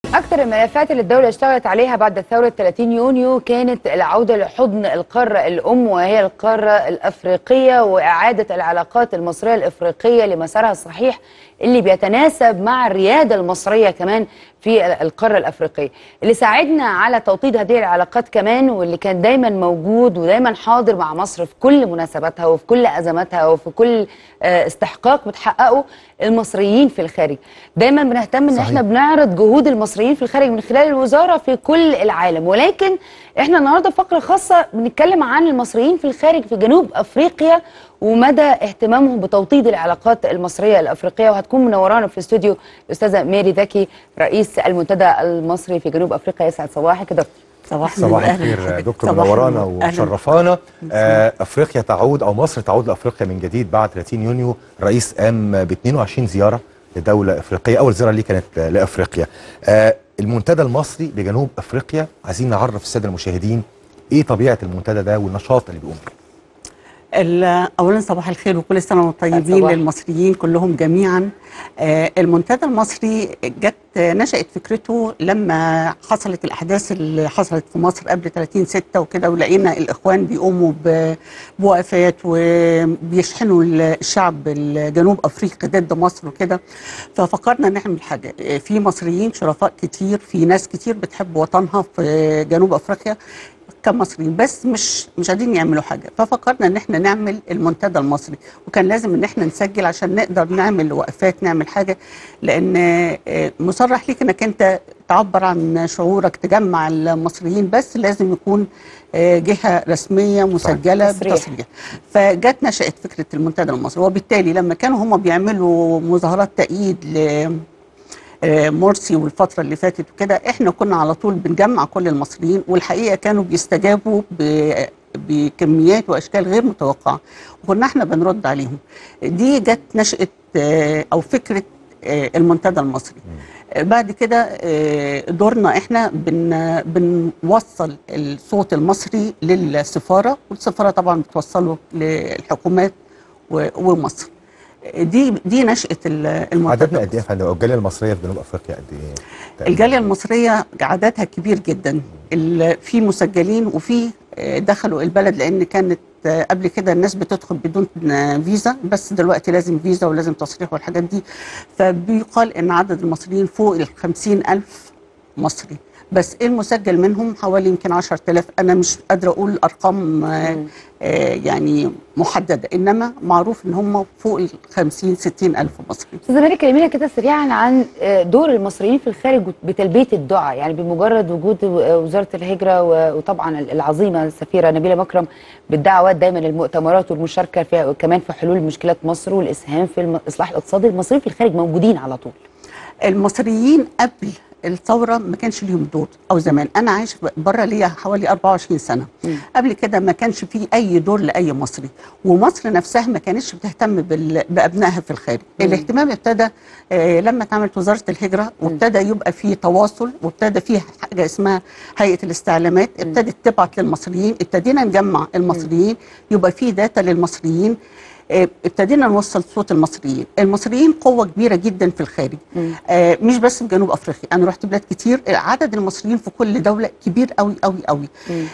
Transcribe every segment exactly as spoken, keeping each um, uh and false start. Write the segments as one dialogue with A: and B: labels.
A: أكثر الملفات اللي الدولة اشتغلت عليها بعد ثورة ثلاثين يونيو كانت العودة لحضن القارة الأم وهي القارة الأفريقية، وإعادة العلاقات المصرية الأفريقية لمسارها الصحيح اللي بيتناسب مع الريادة المصرية كمان في القارة الأفريقية، اللي ساعدنا على توطيد هذه العلاقات كمان، واللي كان دايما موجود ودايما حاضر مع مصر في كل مناسباتها وفي كل أزماتها وفي كل استحقاق بتحققه المصريين في الخارج. دايما بنهتم ان احنا بنعرض جهود المصريين في الخارج من خلال الوزارة في كل العالم، ولكن احنا النهارده فقرة خاصة بنتكلم عن المصريين في الخارج في جنوب أفريقيا ومدى اهتمامهم بتوطيد العلاقات المصرية الأفريقية. وهتكون منورانا في الاستوديو الأستاذة ميري ذكي رئيس المنتدى المصري في جنوب أفريقيا. يسعد صباحك يا دكتور.
B: صباح, صباح الخير دكتور، منورانا ومشرفانا. آه افريقيا تعود او مصر تعود لافريقيا من جديد بعد ثلاثين يونيو. الرئيس قام ب اثنين وعشرين زياره لدوله افريقيه، اول زياره ليه كانت لافريقيا. آه المنتدى المصري لجنوب افريقيا، عايزين نعرف الساده المشاهدين ايه طبيعه المنتدى ده والنشاط اللي بيقوم بيه.
C: اولا صباح الخير وكل سنه وانتم طيبين للمصريين كلهم جميعا. آه المنتدى المصري جت نشأت فكرته لما حصلت الاحداث اللي حصلت في مصر قبل ثلاثين ستة وكده، ولقينا الاخوان بيقوموا بوقفات وبيشحنوا الشعب الجنوب افريقي ضد مصر وكده، ففكرنا نعمل حاجه. في مصريين شرفاء كتير، في ناس كتير بتحب وطنها في جنوب افريقيا كمصريين، بس مش مش قادرين يعملوا حاجه، ففكرنا ان احنا نعمل المنتدى المصري، وكان لازم ان احنا نسجل عشان نقدر نعمل وقفات، نعمل حاجه، لان مصرح ليك انك انت تعبر عن شعورك، تجمع المصريين، بس لازم يكون جهه رسميه مسجله بتصريح. فجت نشأت فكره المنتدى المصري، وبالتالي لما كانوا هم بيعملوا مظاهرات تأييد ل مرسي والفترة اللي فاتت وكده، احنا كنا على طول بنجمع كل المصريين، والحقيقة كانوا بيستجابوا بكميات واشكال غير متوقعة، وكنا احنا بنرد عليهم. دي جت نشأة او فكرة المنتدى المصري. بعد كده دورنا احنا بن بنوصل الصوت المصري للسفارة، والسفارة طبعا بتوصله للحكومات ومصر. دي دي نشأة المنتدى.
B: عددنا قد ايه يا فندم؟ الجالية المصرية في جنوب افريقيا قد ايه؟
C: الجالية المصرية عددها كبير جدا، في مسجلين وفي دخلوا البلد، لان كانت قبل كده الناس بتدخل بدون فيزا، بس دلوقتي لازم فيزا ولازم تصريح والحاجات دي، فبيقال ان عدد المصريين فوق ال خمسين ألف مصري، بس المسجل منهم حوالي يمكن عشرة آلاف. انا مش قادره اقول ارقام آه يعني محدده، انما معروف ان هم فوق ال خمسين ستين الف مصري.
A: استاذه ميري كلمينا كده سريعا عن دور المصريين في الخارج بتلبيه الدعاء، يعني بمجرد وجود وزاره الهجره وطبعا العظيمه السفيره نبيله مكرم بالدعوات دايما للمؤتمرات والمشاركه فيها، وكمان في حلول مشكلات مصر والاسهام في الاصلاح الاقتصادي، المصريين في الخارج موجودين على طول.
C: المصريين قبل الثوره ما كانش ليهم دور، او زمان انا عايش بره ليا حوالي أربعة وعشرين سنه. م. قبل كده ما كانش في اي دور لاي مصري، ومصر نفسها ما كانتش بتهتم بابنائها في الخارج. م. الاهتمام ابتدى آه لما اتعملت وزاره الهجره، وابتدى يبقى في تواصل، وابتدى في حاجه اسمها هيئه الاستعلامات ابتدت تبعت للمصريين، ابتدينا نجمع المصريين، يبقى في داتا للمصريين، ابتدينا نوصل صوت المصريين. المصريين قوة كبيرة جدا في الخارج، آه مش بس في جنوب افريقيا، انا رحت بلاد كتير، عدد المصريين في كل دولة كبير قوي قوي قوي.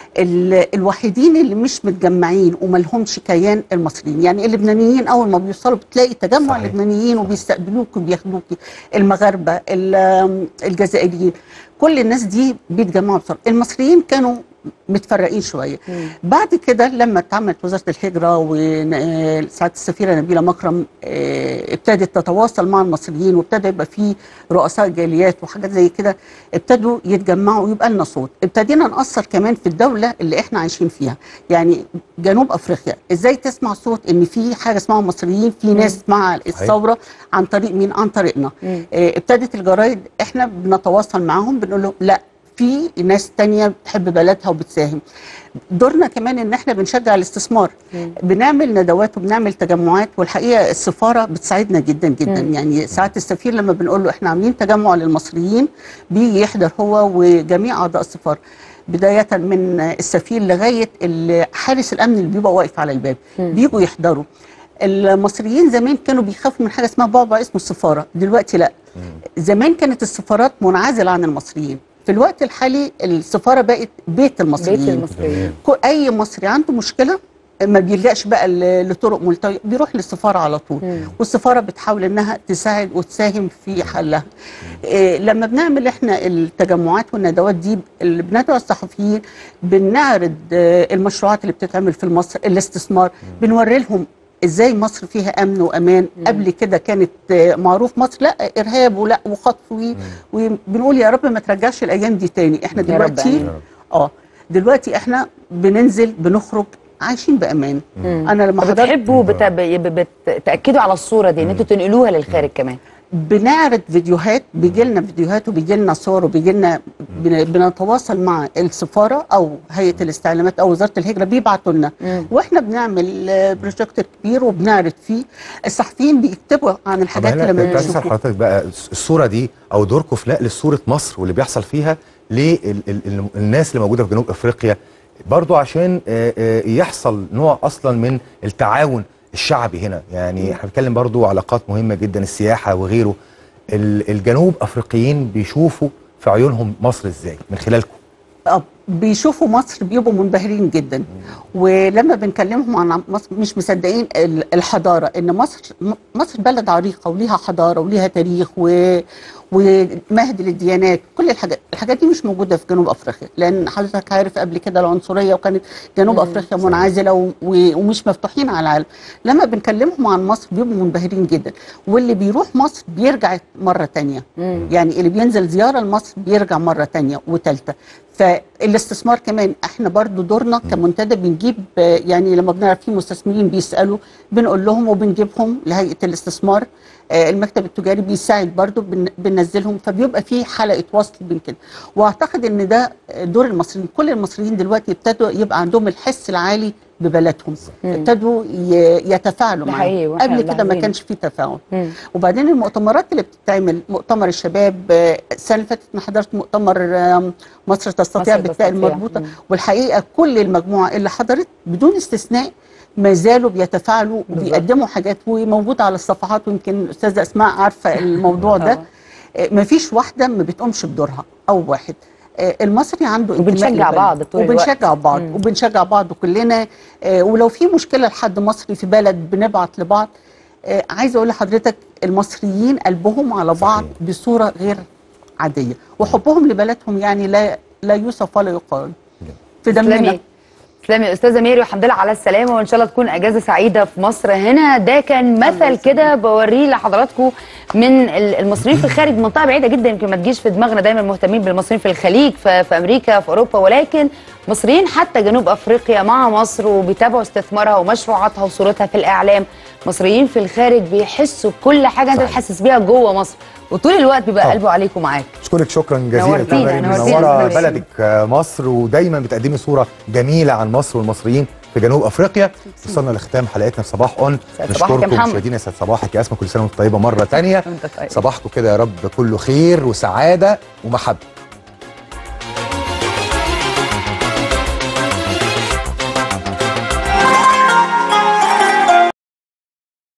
C: الوحيدين اللي مش متجمعين وما لهمش كيان المصريين، يعني اللبنانيين اول ما بيوصلوا بتلاقي تجمع اللبنانيين وبيستقبلوك وبياخدوك، المغاربة، الجزائريين، كل الناس دي بيتجمعوا بسرعة. المصريين كانوا متفرقين شويه. مم. بعد كده لما اتعملت وزاره الهجره وسعاده السفيره نبيله مكرم ابتدت تتواصل مع المصريين، وابتدى يبقى في رؤساء جاليات وحاجات زي كده، ابتدوا يتجمعوا ويبقى لنا صوت. ابتدينا نأثر كمان في الدوله اللي احنا عايشين فيها، يعني جنوب افريقيا ازاي تسمع صوت ان في حاجه اسمها مصريين، في ناس مم. مع الثوره، عن طريق مين؟ عن طريقنا. مم. ابتدت الجرايد احنا بنتواصل معاهم، بنقول لهم لا، في ناس تانية بتحب بلدها وبتساهم. دورنا كمان ان احنا بنشجع الاستثمار، مم. بنعمل ندوات وبنعمل تجمعات، والحقيقه السفاره بتساعدنا جدا جدا. مم. يعني ساعه السفير لما بنقول له احنا عاملين تجمع للمصريين، بيجي يحضر هو وجميع اعضاء السفاره، بدايه من السفير لغايه حارس الامن اللي بيبقى واقف على الباب، مم. بيجوا يحضروا. المصريين زمان كانوا بيخافوا من حاجه اسمها بعبع اسمه السفاره، دلوقتي لا. مم. زمان كانت السفارات منعزله عن المصريين، في الوقت الحالي السفاره بقت بيت المصريين.
A: بيت المصريين.
C: اي مصري عنده مشكله ما بيلجاش بقى لطرق ملتويه، بيروح للسفاره على طول. مم. والسفاره بتحاول انها تساعد وتساهم في حلها. إيه لما بنعمل احنا التجمعات والندوات دي اللي بندعو الصحفيين، بنعرض آه المشروعات اللي بتتعمل في مصر، الاستثمار، بنوري لهم ازاي مصر فيها امن وامان. مم. قبل كده كانت آه معروف مصر لا ارهاب ولا وخطف، وبنقول يا رب ما ترجعش الايام دي تاني. احنا دلوقتي اه دلوقتي احنا بننزل بنخرج عايشين بامان. مم. انا لما حضرتك
A: بتحبوا بتاكدوا على الصوره دي ان انتوا تنقلوها للخارج كمان.
C: بنعرض فيديوهات، بيجي لنا فيديوهات وبيجي لنا صور وبيجي لنا، بنتواصل مع السفاره او هيئه الاستعلامات او وزاره الهجره بيبعتوا لنا، واحنا بنعمل بروجكت كبير وبنعرض فيه. الصحفيين بيكتبوا عن الحاجات اللي لما
B: بنشوفها. حضرتك بقى الصوره دي او دوركم في نقل صوره مصر واللي بيحصل فيها للناس اللي موجوده في جنوب افريقيا، برضو عشان يحصل نوع اصلا من التعاون الشعبي هنا. يعني احنا بنتكلم برضو علاقات مهمه جدا، السياحه وغيره. الجنوب افريقيين بيشوفوا في عيونهم مصر ازاي من خلالكم؟
C: بيشوفوا مصر بيبقوا منبهرين جدا. ولما بنكلمهم عن مصر مش مصدقين الحضاره، ان مصر مصر بلد عريقه وليها حضاره وليها تاريخ و ومهد للديانات. كل الحاجات الحاجات دي مش موجوده في جنوب افريقيا، لان حضرتك عارف قبل كده العنصريه، وكانت جنوب افريقيا منعزله ومش مفتوحين على العالم. لما بنكلمهم عن مصر بيبقوا منبهرين جدا، واللي بيروح مصر بيرجع مره ثانيه. يعني اللي بينزل زياره لمصر بيرجع مره ثانيه وثالثه. فالاستثمار كمان احنا برضو دورنا كمنتدى بنجيب، يعني لما بنعرف في مستثمرين بيسالوا بنقول لهم وبنجيبهم لهيئه الاستثمار. المكتب التجاري بيساعد برضو، بننزلهم، فبيبقى في حلقه وصل بين كده. واعتقد ان ده دور المصريين. كل المصريين دلوقتي ابتدوا يبقى عندهم الحس العالي ببلدهم، ابتدوا يتفاعلوا معاهم. قبل كده ما كانش في تفاعل. مم. وبعدين المؤتمرات اللي بتتعمل، مؤتمر الشباب السنه اللي فاتت انا حضرت مؤتمر مصر تستطيع بالتاء المربوطه، والحقيقه كل المجموعه اللي حضرت بدون استثناء ما زالوا بيتفاعلوا وبيقدموا حاجات وموجوده على الصفحات، ويمكن الاستاذه اسماء عارفه الموضوع ده. ما فيش واحده ما بتقومش بدورها او واحد. المصري عنده
A: وبنشجع بعض طول الوقت.
C: وبنشجع بعض مم. وبنشجع بعض كلنا. ولو في مشكله لحد مصري في بلد بنبعت لبعض. عايزه اقول لحضرتك المصريين قلبهم على بعض صحيح. بصوره غير عاديه، وحبهم لبلدهم يعني لا لا يوصف ولا يقال في دمنا.
A: تسلمي يا استاذه ميري، والحمد لله على السلامه، وان شاء الله تكون اجازه سعيده في مصر هنا. ده كان مثل كده بوريه لحضراتكم من المصريين في الخارج، منطقه بعيده جدا يمكن ما تجيش في دماغنا، دايما مهتمين بالمصريين في الخليج، في, في امريكا، في اوروبا، ولكن مصريين حتى جنوب افريقيا مع مصر وبيتابعوا استثمارها ومشروعاتها وصورتها في الاعلام. مصريين في الخارج بيحسوا بكل حاجه انت بتحسس بيها جوه مصر، وطول الوقت بيبقى قلبه عليك ومعاك.
B: اشكرك شكرا جزيلا. منوره بلدك مصر، ودايما بتقدمي صوره جميله عن مصر والمصريين في جنوب افريقيا. وصلنا لختام حلقتنا في صباح اون. نشكركم مشاهدينا. يسعد صباحك يا اسماء، كل سنه وانت طيبه مره ثانيه. صباحكم كده يا رب كله خير وسعاده ومحبه.